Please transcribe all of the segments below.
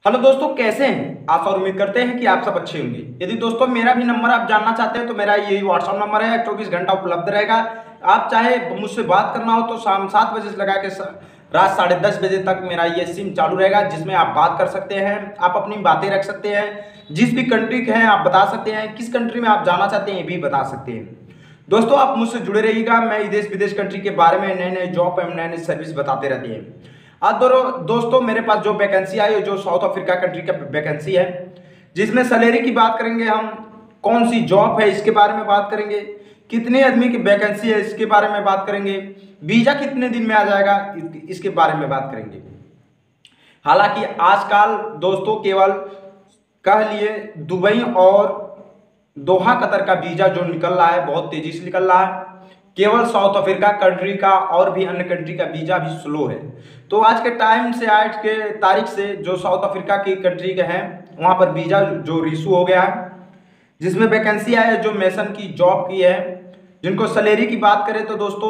Hello दोस्तों, कैसे हैं आप? और उम्मीद करते हैं कि आप सब अच्छे होंगे। यदि दोस्तों मेरा भी नंबर आप जानना चाहते हैं तो मेरा यही व्हाट्सअप नंबर है, 24 घंटा उपलब्ध रहेगा। आप चाहे मुझसे बात करना हो तो शाम 7 बजे से लगा के रात 10:30 बजे तक मेरा ये सिम चालू रहेगा, जिसमें आप बात कर सकते हैं, आप अपनी बातें रख सकते हैं, जिस भी कंट्री के हैं आप बता सकते हैं, किस कंट्री में आप जाना चाहते हैं ये भी बता सकते हैं। दोस्तों आप मुझसे जुड़े रहिएगा, मैं देश विदेश कंट्री के बारे में नए नए जॉब एवं नए नए सर्विस बताते रहते हैं। आज दोस्तों मेरे पास जो वैकेंसी आई है, जो साउथ अफ्रीका कंट्री का वैकेंसी है, जिसमें सैलरी की बात करेंगे हम, कौन सी जॉब है इसके बारे में बात करेंगे, कितने आदमी की वैकेंसी है इसके बारे में बात करेंगे, वीजा कितने दिन में आ जाएगा इसके बारे में बात करेंगे। हालांकि आजकल दोस्तों केवल कह लिए दुबई और दोहा कतर का वीजा जो निकल रहा है बहुत तेजी से निकल रहा है। केवल साउथ अफ्रीका कंट्री का और भी अन्य कंट्री का वीजा भी स्लो है। तो आज के टाइम से, आज के तारीख से जो साउथ अफ्रीका की कंट्री के हैं वहां पर वीजा जो इशू हो गया है, जिसमें वैकेंसी आई है जो मेसन की जॉब की है, जिनको सैलरी की बात करें तो दोस्तों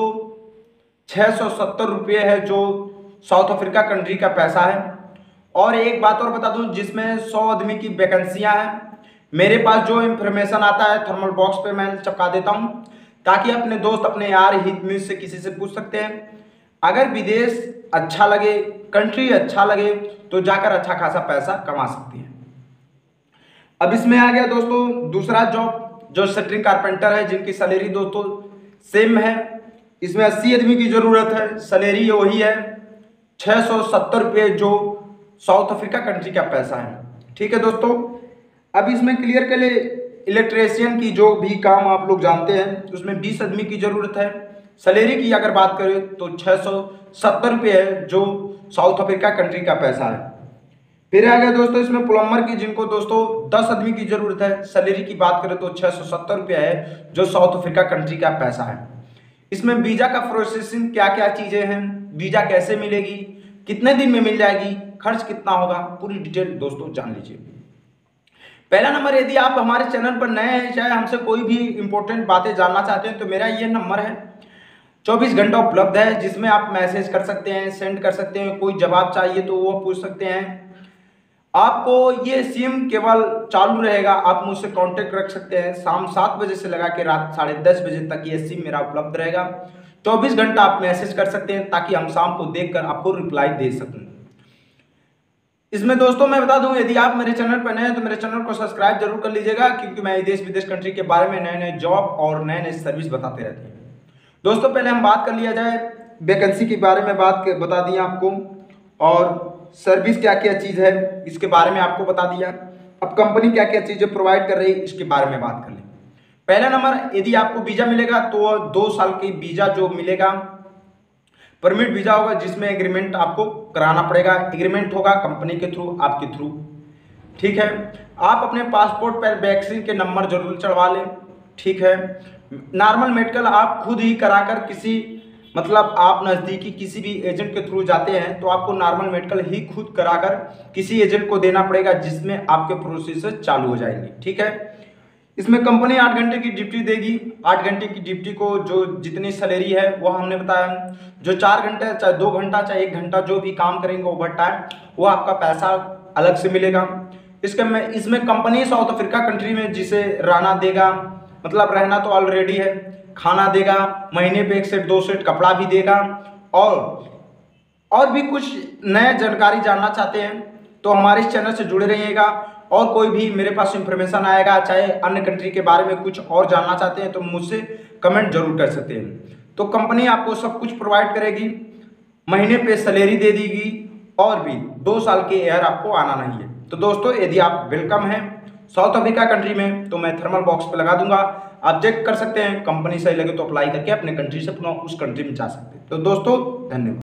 670 रुपये है, जो साउथ अफ्रीका कंट्री का पैसा है। और एक बात और बता दूं, जिसमें 100 आदमी की वैकेंसियां हैं। मेरे पास जो इन्फॉर्मेशन आता है थर्मल बॉक्स पे मैं चिपका देता हूं, ताकि अपने दोस्त, अपने यार, हित मित्र से किसी से पूछ सकते हैं। अगर विदेश अच्छा लगे, कंट्री अच्छा लगे तो जाकर अच्छा खासा पैसा कमा सकते हैं। अब इसमें आ गया दोस्तों दूसरा जॉब, जो शटरिंग कारपेंटर है, जिनकी सैलरी दोस्तों सेम है। इसमें 80 आदमी की जरूरत है, सैलरी वही है 670 रुपये, जो साउथ अफ्रीका कंट्री का पैसा है। ठीक है दोस्तों, अब इसमें क्लियर कर ले, इलेक्ट्रीशियन की जो भी काम आप लोग जानते हैं उसमें 20 आदमी की जरूरत है। सैलरी की अगर बात करें तो 670 रुपये है, जो साउथ अफ्रीका कंट्री का पैसा है। फिर आ गया दोस्तों इसमें प्लम्बर की, जिनको दोस्तों 10 आदमी की जरूरत है। सैलरी की बात करें तो 670 रुपये है, जो साउथ अफ्रीका कंट्री का पैसा है। इसमें वीजा का प्रोसेसिंग क्या क्या चीजें हैं, वीजा कैसे मिलेगी, कितने दिन में मिल जाएगी, खर्च कितना होगा, पूरी डिटेल दोस्तों जान लीजिए। पहला नंबर, यदि आप हमारे चैनल पर नए हैं, चाहे हमसे कोई भी इंपॉर्टेंट बातें जानना चाहते हैं, तो मेरा ये नंबर है 24 घंटा उपलब्ध है, जिसमें आप मैसेज कर सकते हैं, सेंड कर सकते हैं, कोई जवाब चाहिए तो वो पूछ सकते हैं। आपको ये सिम केवल चालू रहेगा, आप मुझसे कांटेक्ट रख सकते हैं। शाम 7 बजे से लगा के रात 10:30 बजे तक ये सिम मेरा उपलब्ध रहेगा। 24 घंटा आप मैसेज कर सकते हैं, ताकि हम शाम को देखकर आपको रिप्लाई दे सकूं। इसमें दोस्तों मैं बता दूं, यदि आप मेरे चैनल पर नए हैं तो मेरे चैनल को सब्सक्राइब जरूर कर लीजिएगा, क्योंकि मैं देश विदेश कंट्री के बारे में नए नए जॉब और नए नए सर्विस बताते रहते हैं। दोस्तों पहले हम बात कर लिया जाए वैकेंसी के बारे में, बता दिया आपको, और सर्विस क्या क्या चीज़ है इसके बारे में आपको बता दिया। अब कंपनी क्या क्या चीज़ें प्रोवाइड कर रही है इसके बारे में बात कर लें। पहला नंबर, यदि आपको वीजा मिलेगा तो 2 साल की वीजा जो मिलेगा, परमिट वीजा होगा, जिसमें एग्रीमेंट आपको कराना पड़ेगा। एग्रीमेंट होगा कंपनी के थ्रू, आपके थ्रू। ठीक है, आप अपने पासपोर्ट पर वैक्सीन के नंबर जरूर चढ़वा लें। ठीक है, नॉर्मल मेडिकल आप खुद ही कराकर, मतलब आप नज़दीकी किसी भी एजेंट के थ्रू जाते हैं तो आपको नॉर्मल मेडिकल ही खुद कराकर किसी एजेंट को देना पड़ेगा, जिसमें आपके प्रोसेस चालू हो जाएंगे। ठीक है, इसमें कंपनी 8 घंटे की ड्यूटी देगी। 8 घंटे की ड्यूटी को जो जितनी सैलरी है वो हमने बताया। जो 4 घंटे, चाहे 2 घंटा, चाहे 1 घंटा जो भी काम करेंगे ओवर टाइम, वो आपका पैसा अलग से मिलेगा। इसमें कंपनी साउथ अफ्रीका कंट्री में जिसे रहना देगा, मतलब रहना तो ऑलरेडी है, खाना देगा, महीने पे 1 सेट 2 सेट कपड़ा भी देगा। और भी कुछ नए जानकारी जानना चाहते हैं तो हमारे इस चैनल से जुड़े रहिएगा। और कोई भी मेरे पास इंफॉर्मेशन आएगा, चाहे अन्य कंट्री के बारे में कुछ और जानना चाहते हैं तो मुझसे कमेंट जरूर कर सकते हैं। तो कंपनी आपको सब कुछ प्रोवाइड करेगी, महीने पे सैलरी दे देगी, और भी 2 साल के एयर आपको आना नहीं है। तो दोस्तों यदि आप वेलकम हैं साउथ अफ्रीका कंट्री में, तो मैं थर्मल बॉक्स पे लगा दूंगा, आप चेक कर सकते हैं। कंपनी सही लगे तो अप्लाई करके अपने कंट्री से पुनः उस कंट्री में जा सकते हैं। तो दोस्तों धन्यवाद।